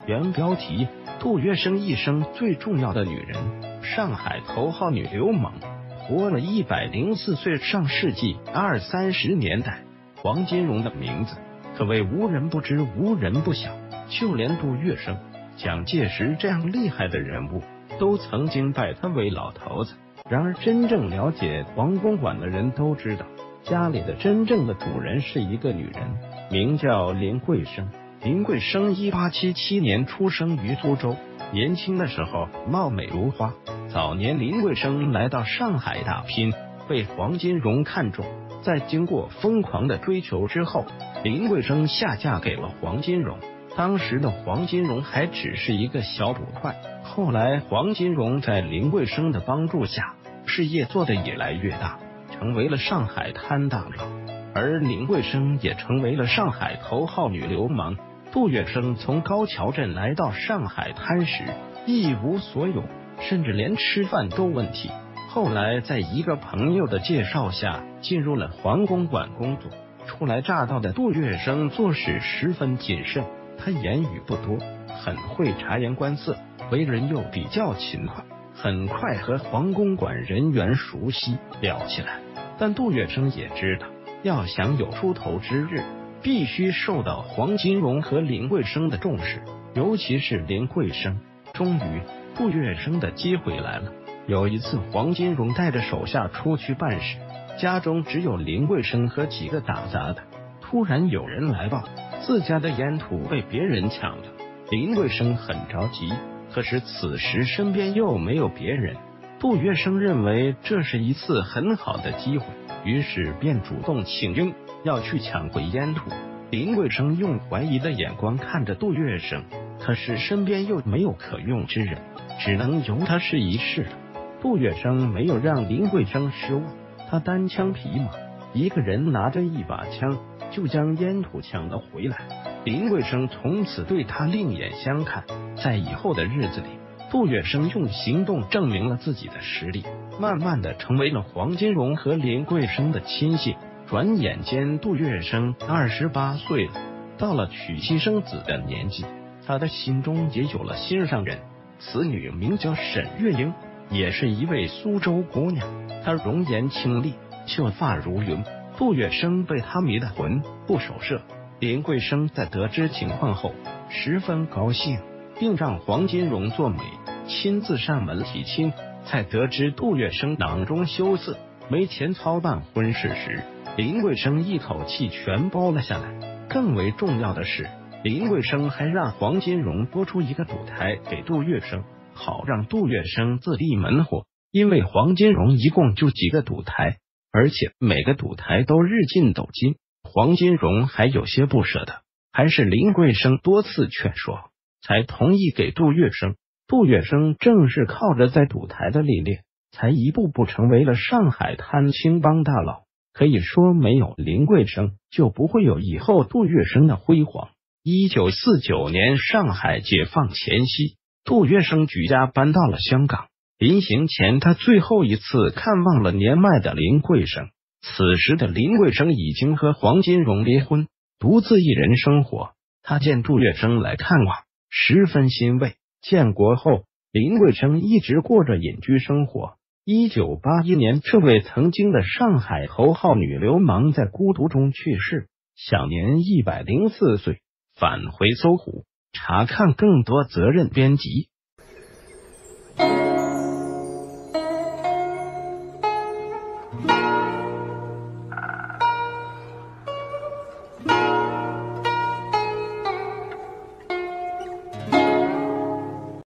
原标题：杜月笙一生最重要的女人，上海头号女流氓，活了104岁。上世纪20-30年代，黄金荣的名字可谓无人不知，无人不晓，就连杜月笙、蒋介石这样厉害的人物都曾经拜他为老头子。然而，真正了解黄公馆的人都知道，家里的真正的主人是一个女人，名叫林桂生。林桂生1877年出生于苏州，年轻的时候貌美如花。早年林桂生来到上海打拼，被黄金荣看中，在经过疯狂的追求之后，林桂生下嫁给了黄金荣。当时的黄金荣还只是一个小捕快，后来黄金荣在林桂生的帮助下，事业做得越来越大，成为了上海滩大佬，而林桂生也成为了上海头号女流氓。杜月笙从高桥镇来到上海滩时一无所有，甚至连吃饭都问题。后来在一个朋友的介绍下进入了黄公馆工作。初来乍到的杜月笙做事十分谨慎，他言语不多，很会察言观色，为人又比较勤快，很快和黄公馆人员熟悉聊起来。但杜月笙也知道，要想有出头之日，必须受到黄金荣和林桂生的重视，尤其是林桂生。终于，杜月笙的机会来了。有一次，黄金荣带着手下出去办事，家中只有林桂生和几个打杂的。突然有人来报，自家的烟土被别人抢了。林桂生很着急，可是此时身边又没有别人。杜月笙认为这是一次很好的机会，于是便主动请缨，要去抢回烟土。林桂生用怀疑的眼光看着杜月笙，可是身边又没有可用之人，只能由他试一试了。杜月笙没有让林桂生失望，他单枪匹马，一个人拿着一把枪，就将烟土抢了回来。林桂生从此对他另眼相看。在以后的日子里，杜月笙用行动证明了自己的实力，慢慢的成为了黄金荣和林桂生的亲信。转眼间，杜月笙28岁了，到了娶妻生子的年纪，他的心中也有了心上人。此女名叫沈月英，也是一位苏州姑娘。她容颜清丽，秀发如云，杜月笙被她迷得魂不守舍。林桂生在得知情况后十分高兴，并让黄金荣做媒，亲自上门提亲。在得知杜月笙囊中羞涩，没钱操办婚事时，林桂生一口气全包了下来。更为重要的是，林桂生还让黄金荣拨出一个赌台给杜月笙，好让杜月笙自立门户。因为黄金荣一共就几个赌台，而且每个赌台都日进斗金，黄金荣还有些不舍得，还是林桂生多次劝说，才同意给杜月笙。杜月笙正是靠着在赌台的历练，才一步步成为了上海滩青帮大佬。可以说，没有林桂生，就不会有以后杜月笙的辉煌。1949年上海解放前夕，杜月笙举家搬到了香港。临行前，他最后一次看望了年迈的林桂生。此时的林桂生已经和黄金荣离婚，独自一人生活。他见杜月笙来看望，十分欣慰。建国后，林桂生一直过着隐居生活。1981年，这位曾经的上海头号女流氓在孤独中去世，享年104岁。返回搜狐，查看更多责任编辑。